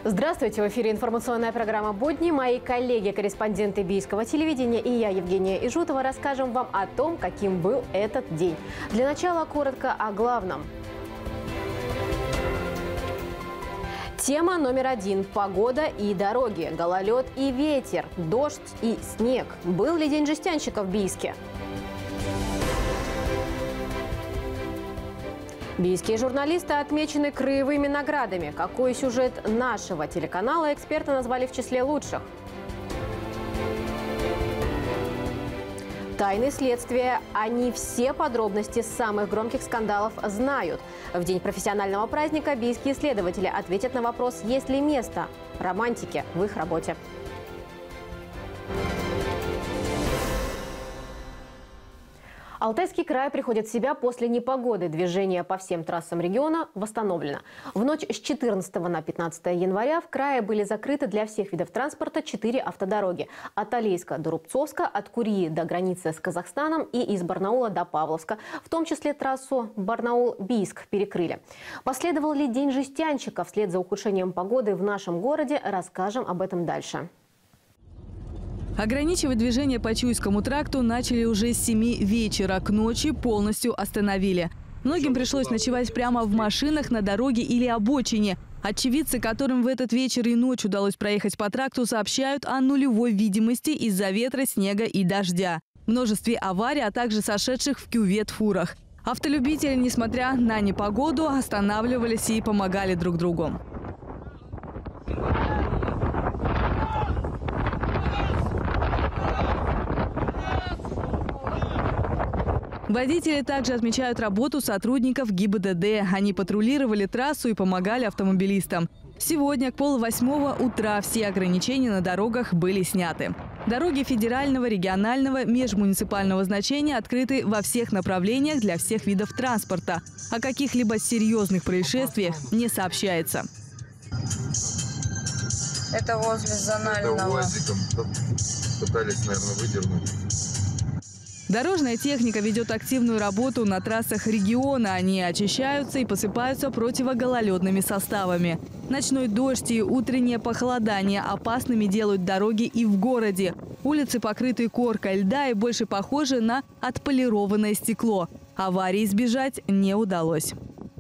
Здравствуйте! В эфире информационная программа «Будни». Мои коллеги-корреспонденты Бийского телевидения и я, Евгения Ижутова, расскажем вам о том, каким был этот день. Для начала коротко о главном. Тема номер 1 – погода и дороги, гололед и ветер, дождь и снег. Был ли день жестянщика в Бийске? Бийские журналисты отмечены краевыми наградами. Какой сюжет нашего телеканала эксперты назвали в числе лучших? Тайны следствия. Они все подробности самых громких скандалов знают. В день профессионального праздника бийские следователи ответят на вопрос, есть ли место романтике в их работе. Алтайский край приходит в себя после непогоды. Движение по всем трассам региона восстановлено. В ночь с 14 на 15 января в крае были закрыты для всех видов транспорта 4 автодороги. От Алейска до Рубцовска, от Курьи до границы с Казахстаном и из Барнаула до Павловска. В том числе трассу Барнаул-Бийск перекрыли. Последовал ли день жестянщика вслед за ухудшением погоды в нашем городе? Расскажем об этом дальше. Ограничивать движение по Чуйскому тракту начали уже с 7 вечера. К ночи полностью остановили. Многим пришлось ночевать прямо в машинах, на дороге или обочине. Очевидцы, которым в этот вечер и ночь удалось проехать по тракту, сообщают о нулевой видимости из-за ветра, снега и дождя. Множестве аварий, а также сошедших в кювет фурах. Автолюбители, несмотря на непогоду, останавливались и помогали друг другу. Водители также отмечают работу сотрудников ГИБДД. Они патрулировали трассу и помогали автомобилистам. Сегодня к 7:30 утра все ограничения на дорогах были сняты. Дороги федерального, регионального, межмуниципального значения открыты во всех направлениях для всех видов транспорта. О каких-либо серьезных происшествиях не сообщается. Это возле зонального. Это УАЗиком пытались, наверное, выдернуть. Дорожная техника ведет активную работу на трассах региона. Они очищаются и посыпаются противогололедными составами. Ночной дождь и утреннее похолодание опасными делают дороги и в городе. Улицы покрыты коркой льда и больше похожи на отполированное стекло. Аварии избежать не удалось.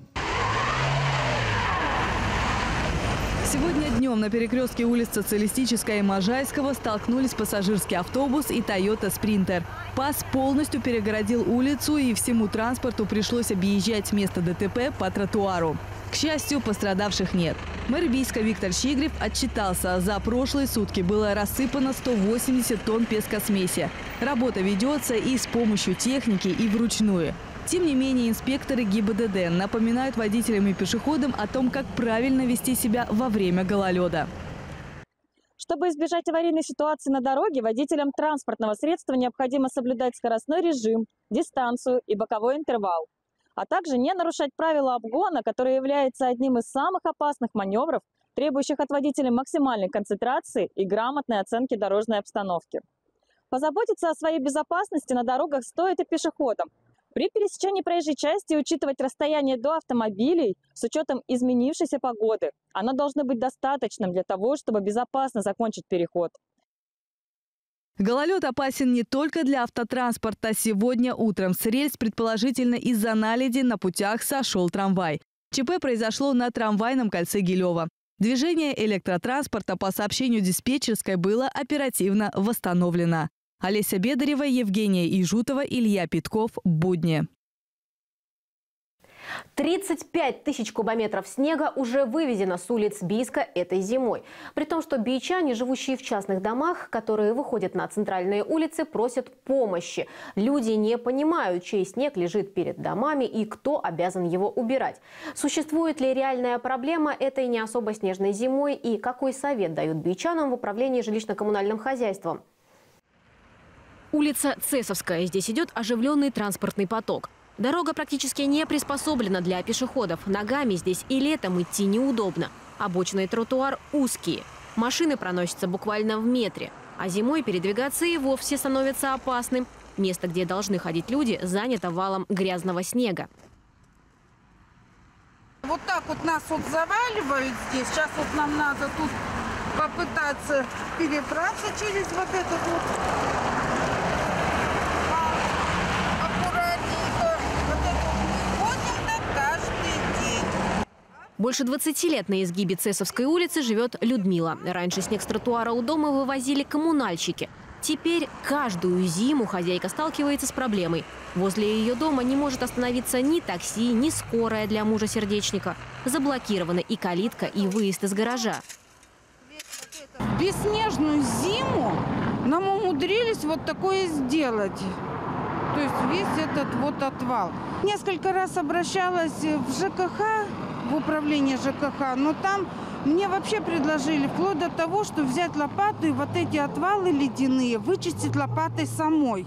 Сегодня днем на перекрестке улиц Социалистической и Можайского столкнулись пассажирский автобус и Toyota Sprinter. ПАЗ полностью перегородил улицу, и всему транспорту пришлось объезжать место ДТП по тротуару. К счастью, пострадавших нет. Мэр Бийска Виктор Щигрев отчитался. За прошлые сутки было рассыпано 180 тонн пескосмеси. Работа ведется и с помощью техники, и вручную. Тем не менее, инспекторы ГИБДД напоминают водителям и пешеходам о том, как правильно вести себя во время гололеда. Чтобы избежать аварийной ситуации на дороге, водителям транспортного средства необходимо соблюдать скоростной режим, дистанцию и боковой интервал, а также не нарушать правила обгона, которое является одним из самых опасных маневров, требующих от водителя максимальной концентрации и грамотной оценки дорожной обстановки. Позаботиться о своей безопасности на дорогах стоит и пешеходам. При пересечении проезжей части учитывать расстояние до автомобилей с учетом изменившейся погоды. Оно должно быть достаточным для того, чтобы безопасно закончить переход. Гололед опасен не только для автотранспорта. Сегодня утром с рельс, предположительно из-за наледи, на путях сошел трамвай. ЧП произошло на трамвайном кольце Гилева. Движение электротранспорта, по сообщению диспетчерской, было оперативно восстановлено. Олеся Бедарева, Евгения Ижутова, Илья Питков. Будни. 35 тысяч кубометров снега уже вывезено с улиц Бийска этой зимой. При том, что бийчане, живущие в частных домах, которые выходят на центральные улицы, просят помощи. Люди не понимают, чей снег лежит перед домами и кто обязан его убирать. Существует ли реальная проблема этой не особо снежной зимой и какой совет дают бийчанам в управлении жилищно-коммунальным хозяйством? Улица Цесовская. Здесь идет оживленный транспортный поток. Дорога практически не приспособлена для пешеходов. Ногами здесь и летом идти неудобно. Обочина и тротуар узкие. Машины проносятся буквально в метре. А зимой передвигаться и вовсе становится опасным. Место, где должны ходить люди, занято валом грязного снега. Вот так вот нас вот заваливают здесь. Сейчас вот нам надо тут попытаться перебраться через вот это вот. Аккуратненько. Вот это вот ходим так каждый день. Больше 20 лет на изгибе Цесовской улицы живет Людмила. Раньше снег с тротуара у дома вывозили коммунальщики. Теперь каждую зиму хозяйка сталкивается с проблемой. Возле ее дома не может остановиться ни такси, ни скорая для мужа-сердечника. Заблокированы и калитка, и выезд из гаража. В бесснежную зиму нам умудрились вот такое сделать. То есть весь этот вот отвал. Несколько раз обращалась в ЖКХ, в управление ЖКХ, но там мне вообще предложили вплоть до того, что взять лопату и вот эти отвалы ледяные вычистить лопатой самой.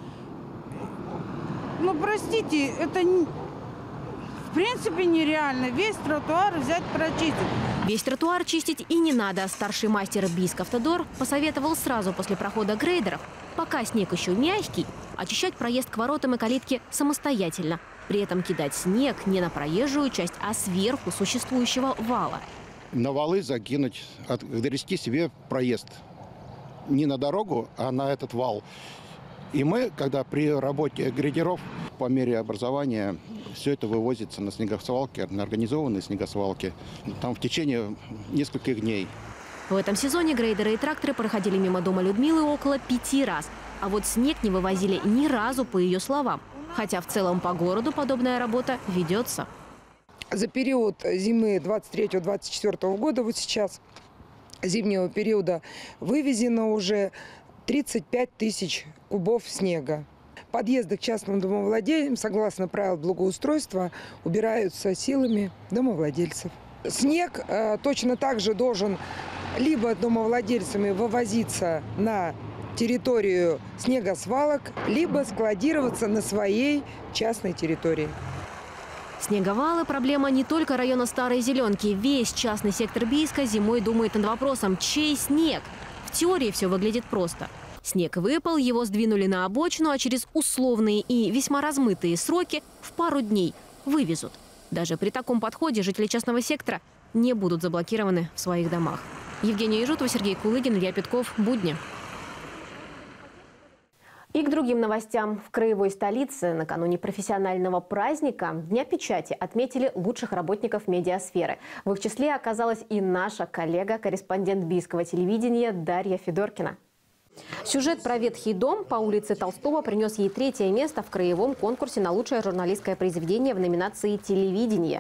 Ну, простите, это в принципе нереально. Весь тротуар взять, прочистить. Весь тротуар чистить и не надо. Старший мастер Бийск-Автодор посоветовал сразу после прохода грейдеров, пока снег еще мягкий, очищать проезд к воротам и калитке самостоятельно. При этом кидать снег не на проезжую часть, а сверху существующего вала. На валы закинуть, отгрести себе проезд. Не на дорогу, а на этот вал. И мы, когда при работе грейдеров, по мере образования, все это вывозится на снегосвалке, на организованные снегосвалки. Там в течение нескольких дней. В этом сезоне грейдеры и тракторы проходили мимо дома Людмилы около 5 раз. А вот снег не вывозили ни разу, по ее словам. Хотя в целом по городу подобная работа ведется. За период зимы 23-24 года, вот сейчас, зимнего периода, вывезено уже 35 тысяч кубов снега. Подъезды к частным домовладельцам, согласно правилам благоустройства, убираются силами домовладельцев. Снег точно так же должен либо домовладельцами вывозиться на территорию снегосвалок, либо складироваться на своей частной территории. Снеговалы – проблема не только района Старой Зеленки. Весь частный сектор Бийска зимой думает над вопросом, чей снег. В теории все выглядит просто. Снег выпал, его сдвинули на обочину, а через условные и весьма размытые сроки в пару дней вывезут. Даже при таком подходе жители частного сектора не будут заблокированы в своих домах. Евгения Ежутова, Сергей Кулыгин, Илья Петков. Будни. И к другим новостям. В краевой столице накануне профессионального праздника Дня печати отметили лучших работников медиасферы. В их числе оказалась и наша коллега, корреспондент Бийского телевидения Дарья Федоркина. Сюжет про ветхий дом по улице Толстого принес ей 3-е место в краевом конкурсе на лучшее журналистское произведение в номинации «Телевидение».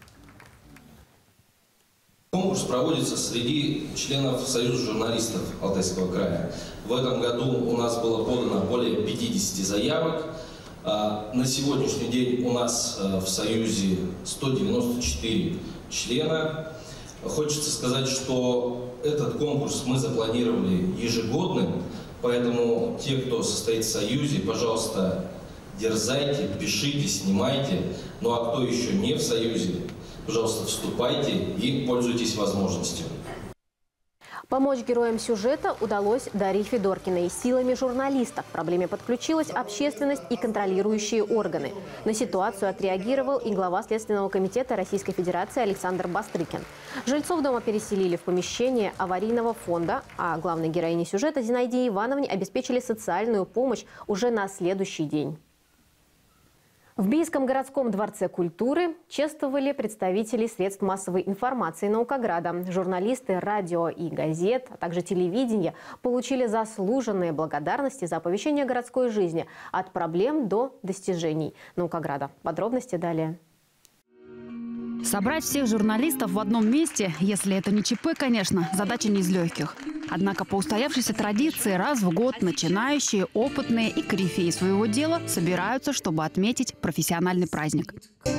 Конкурс проводится среди членов Союза журналистов Алтайского края. В этом году у нас было подано более 50 заявок. На сегодняшний день у нас в Союзе 194 члена. Хочется сказать, что этот конкурс мы запланировали ежегодным, поэтому те, кто состоит в Союзе, пожалуйста, дерзайте, пишите, снимайте. Ну а кто еще не в Союзе, пожалуйста, вступайте и пользуйтесь возможностью. Помочь героям сюжета удалось Дарье Федоркиной. Силами журналистов к проблеме подключилась общественность и контролирующие органы. На ситуацию отреагировал и глава Следственного комитета Российской Федерации Александр Бастрыкин. Жильцов дома переселили в помещение аварийного фонда, а главной героине сюжета Зинаиде Ивановне обеспечили социальную помощь уже на следующий день. В Бийском городском дворце культуры чествовали представителей средств массовой информации Наукограда. Журналисты радио и газет, а также телевидения получили заслуженные благодарности за оповещение городской жизни от проблем до достижений Наукограда. Подробности далее. Собрать всех журналистов в одном месте, если это не ЧП, конечно, задача не из легких. Однако по устоявшейся традиции раз в год начинающие, опытные и корифеи своего дела собираются, чтобы отметить профессиональный праздник.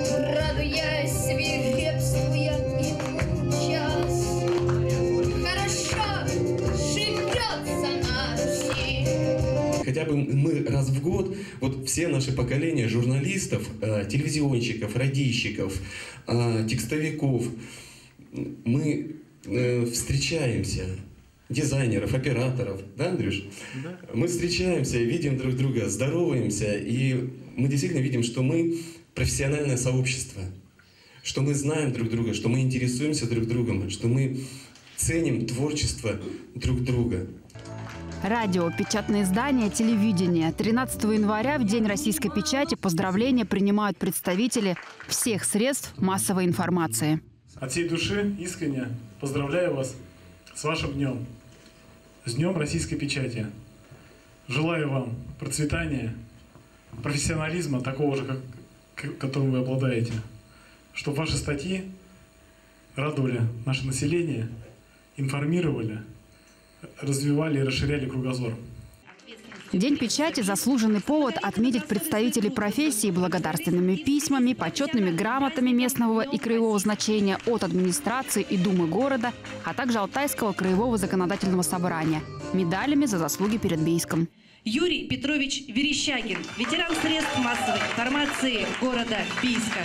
Хотя бы мы раз в год, вот все наши поколения журналистов, телевизионщиков, радийщиков, текстовиков, мы встречаемся, дизайнеров, операторов, да, Андрюш? Да. Мы встречаемся, видим друг друга, здороваемся, и мы действительно видим, что мы профессиональное сообщество, что мы знаем друг друга, что мы интересуемся друг другом, что мы ценим творчество друг друга. Радио, печатные издания, телевидение. 13 января, в День российской печати, поздравления принимают представители всех средств массовой информации. От всей души искренне поздравляю вас с вашим днем. С Днем российской печати. Желаю вам процветания, профессионализма, такого же, которым вы обладаете. Чтобы ваши статьи радовали наше население, информировали, развивали и расширяли кругозор. День печати – заслуженный повод отметить представителей профессии благодарственными письмами, почетными грамотами местного и краевого значения от администрации и Думы города, а также Алтайского краевого законодательного собрания, медалями за заслуги перед Бийском. Юрий Петрович Верещагин, ветеран средств массовой информации города Бийска.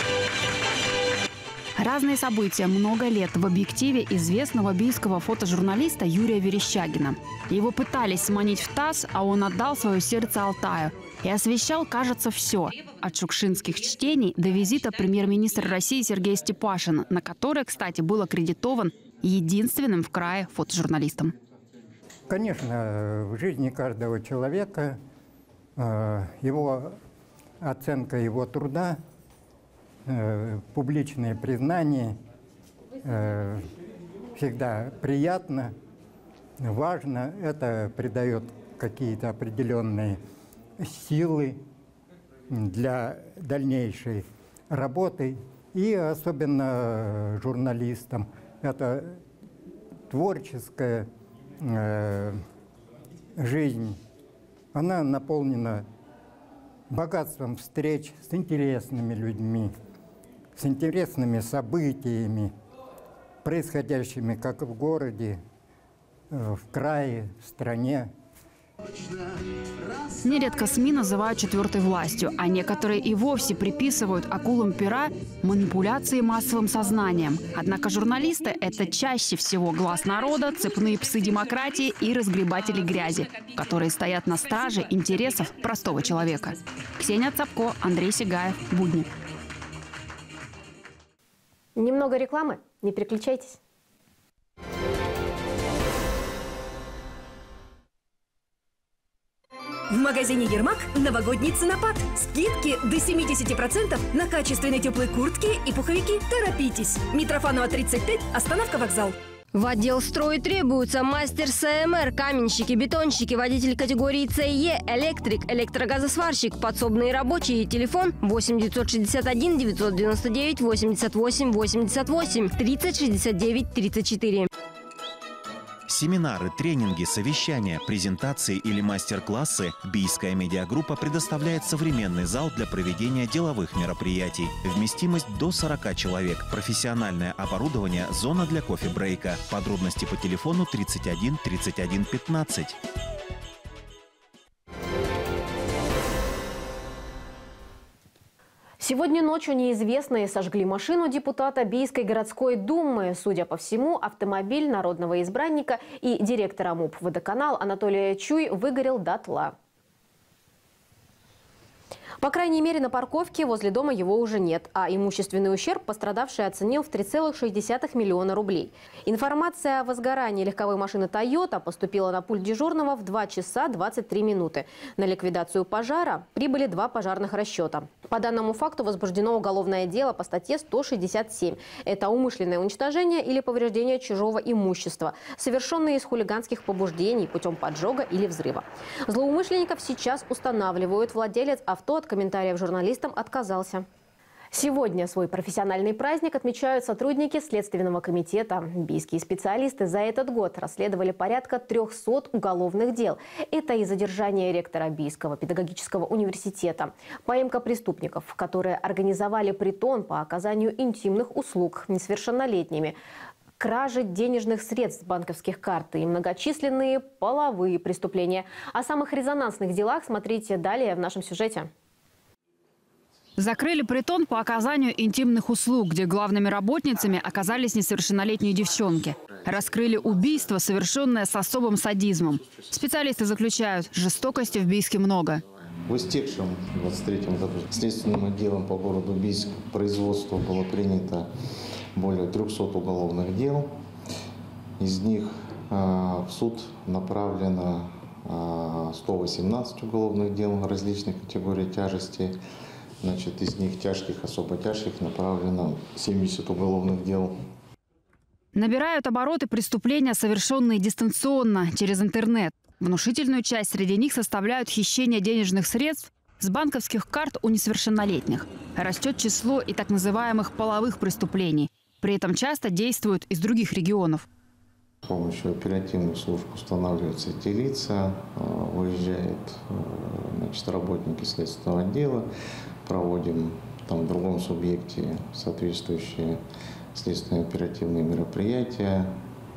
Разные события много лет в объективе известного бийского фотожурналиста Юрия Верещагина. Его пытались сманить в ТАСС, а он отдал свое сердце Алтаю. И освещал, кажется, все. От шукшинских чтений до визита премьер-министра России Сергея Степашина, на который, кстати, был аккредитован единственным в крае фотожурналистом. Конечно, в жизни каждого человека его оценка его труда, публичное признание всегда приятно, важно. Это придает какие-то определенные силы для дальнейшей работы. И особенно журналистам это творческая жизнь. Она наполнена богатством встреч с интересными людьми, с интересными событиями, происходящими как в городе, в крае, в стране. Нередко СМИ называют четвертой властью, а некоторые и вовсе приписывают акулам пера манипуляции массовым сознанием. Однако журналисты – это чаще всего глаз народа, цепные псы демократии и разгребатели грязи, которые стоят на страже интересов простого человека. Ксения Цапко, Андрей Сигаев, Будни. Немного рекламы, не переключайтесь. В магазине «Ермак» новогодний ценопад. Скидки до 70% на качественные теплые куртки и пуховики. Торопитесь. Митрофанова, 35, остановка вокзал. В отдел строй требуются мастер СМР, каменщики, бетонщики, водитель категории С и Е, электрик, электрогазосварщик, подсобные рабочие. Телефон 8 961 999 88 88 30 69 34. Семинары, тренинги, совещания, презентации или мастер-классы Бийская медиагруппа предоставляет современный зал для проведения деловых мероприятий. Вместимость до 40 человек. Профессиональное оборудование, зона для кофе-брейка. Подробности по телефону 31 31 15. Сегодня ночью неизвестные сожгли машину депутата Бийской городской думы. Судя по всему, автомобиль народного избранника и директора МУП «Водоканал» Анатолия Чуй выгорел дотла. По крайней мере, на парковке возле дома его уже нет, а имущественный ущерб пострадавший оценил в 3,6 миллиона рублей. Информация о возгорании легковой машины «Тойота» поступила на пульт дежурного в 2 часа 23 минуты. На ликвидацию пожара прибыли 2 пожарных расчета. По данному факту возбуждено уголовное дело по статье 167. Это умышленное уничтожение или повреждение чужого имущества, совершенное из хулиганских побуждений путем поджога или взрыва. Злоумышленников сейчас устанавливают. Владелец авто от комментариев журналистам отказался. Сегодня свой профессиональный праздник отмечают сотрудники Следственного комитета. Бийские специалисты за этот год расследовали порядка 300 уголовных дел. Это и задержание ректора Бийского педагогического университета, поимка преступников, которые организовали притон по оказанию интимных услуг несовершеннолетними, кражи денежных средств с банковских карт и многочисленные половые преступления. О самых резонансных делах смотрите далее в нашем сюжете. Закрыли притон по оказанию интимных услуг, где главными работницами оказались несовершеннолетние девчонки. Раскрыли убийство, совершенное с особым садизмом. Специалисты заключают, жестокости в Бийске много. В истекшем 23 году следственным отделом по городу Бийск производству было принято более 300 уголовных дел. Из них в суд направлено 118 уголовных дел различных категорий тяжести. Значит, из них тяжких, особо тяжких направлено 70 уголовных дел. Набирают обороты преступления, совершенные дистанционно, через интернет. Внушительную часть среди них составляют хищение денежных средств с банковских карт у несовершеннолетних. Растет число и так называемых половых преступлений. При этом часто действуют из других регионов. С помощью оперативных служб устанавливаются эти лица, выезжают работники следственного отдела, проводим в другом субъекте соответствующие следственные оперативные мероприятия,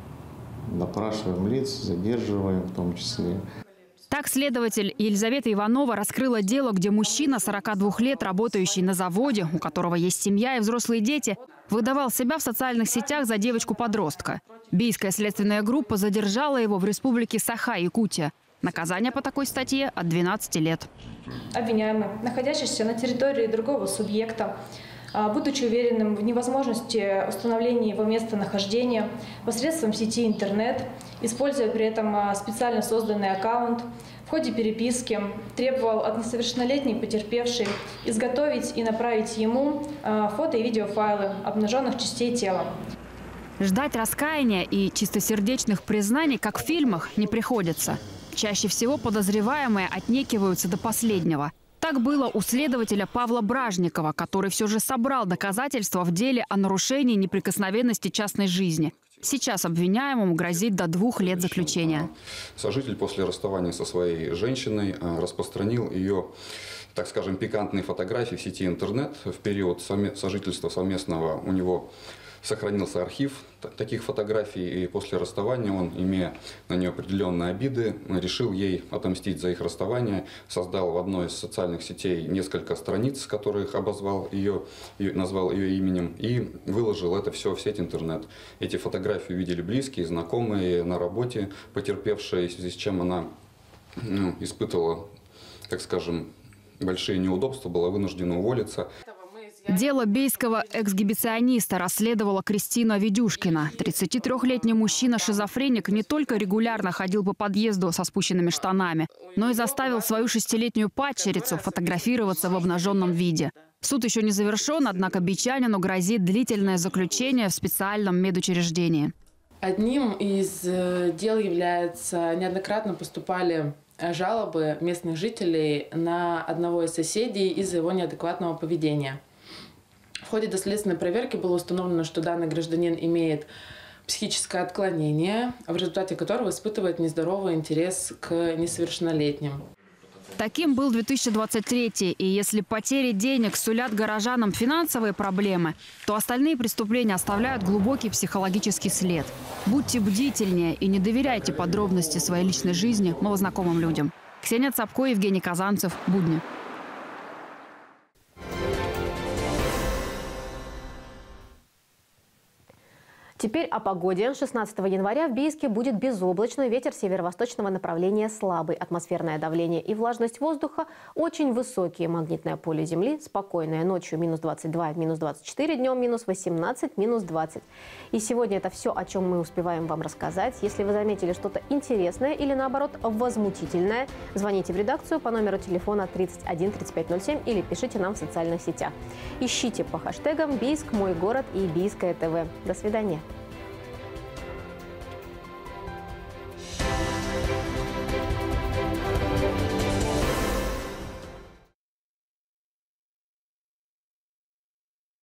допрашиваем лиц, задерживаем в том числе. Так следователь Елизавета Иванова раскрыла дело, где мужчина, 42 лет, работающий на заводе, у которого есть семья и взрослые дети, выдавал себя в социальных сетях за девочку-подростка. Бийская следственная группа задержала его в республике Саха, Якутия. Наказание по такой статье от 12 лет. Обвиняемый, находящийся на территории другого субъекта, будучи уверенным в невозможности установления его местонахождения посредством сети интернет, используя при этом специально созданный аккаунт, в ходе переписки требовал от несовершеннолетней потерпевшей изготовить и направить ему фото и видеофайлы обнаженных частей тела. Ждать раскаяния и чистосердечных признаний, как в фильмах, не приходится. Чаще всего подозреваемые отнекиваются до последнего. Так было у следователя Павла Бражникова, который все же собрал доказательства в деле о нарушении неприкосновенности частной жизни. Сейчас обвиняемому грозит до 2 лет заключения. Сожитель после расставания со своей женщиной распространил ее, так скажем, пикантные фотографии в сети интернет. В период сожительства совместного у него сохранился архив таких фотографий, и после расставания он, имея на нее определенные обиды, решил ей отомстить за их расставание, создал в одной из социальных сетей несколько страниц, которых обозвал ее, назвал ее именем, и выложил это все в сеть интернет. Эти фотографии увидели близкие, знакомые на работе, потерпевшие, в связи с чем она испытывала, так скажем, большие неудобства, была вынуждена уволиться. Дело бийского эксгибициониста расследовала Кристина Ведюшкина. 33-летний мужчина-шизофреник не только регулярно ходил по подъезду со спущенными штанами, но и заставил свою 6-летнюю падчерицу фотографироваться в обнаженном виде. Суд еще не завершен, однако бичанину грозит длительное заключение в специальном медучреждении. Одним из дел является, неоднократно поступали жалобы местных жителей на одного из соседей из-за его неадекватного поведения. В ходе доследственной проверки было установлено, что данный гражданин имеет психическое отклонение, в результате которого испытывает нездоровый интерес к несовершеннолетним. Таким был 2023, и если потери денег сулят горожанам финансовые проблемы, то остальные преступления оставляют глубокий психологический след. Будьте бдительнее и не доверяйте подробности своей личной жизни малознакомым людям. Ксения Цапко, Евгений Казанцев. Будни. Теперь о погоде. 16 января в Бийске будет безоблачно, ветер северо-восточного направления слабый, атмосферное давление и влажность воздуха очень высокие, магнитное поле Земли спокойное, ночью минус 22, минус 24, днем минус 18, минус 20. И сегодня это все, о чем мы успеваем вам рассказать. Если вы заметили что-то интересное или наоборот возмутительное, звоните в редакцию по номеру телефона 31 3507 или пишите нам в социальных сетях. Ищите по хэштегам «Бийск, мой город» и «Бийское ТВ». До свидания.